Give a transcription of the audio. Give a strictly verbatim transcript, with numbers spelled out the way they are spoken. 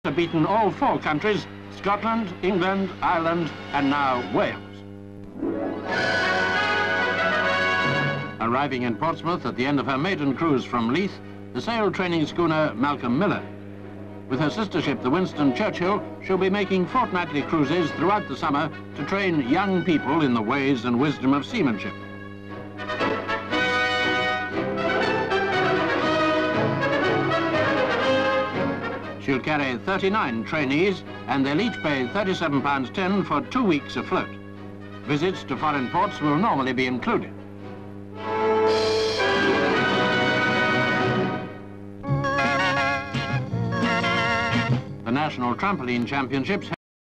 have beaten all four countries, Scotland, England, Ireland, and now Wales. Arriving in Portsmouth at the end of her maiden cruise from Leith, the sail training schooner Malcolm Miller. With her sister ship, the Winston Churchill, she'll be making fortnightly cruises throughout the summer to train young people in the ways and wisdom of seamanship. She'll carry thirty-nine trainees, and they'll each pay thirty-seven pounds ten for two weeks afloat. Visits to foreign ports will normally be included. The National Trampoline Championships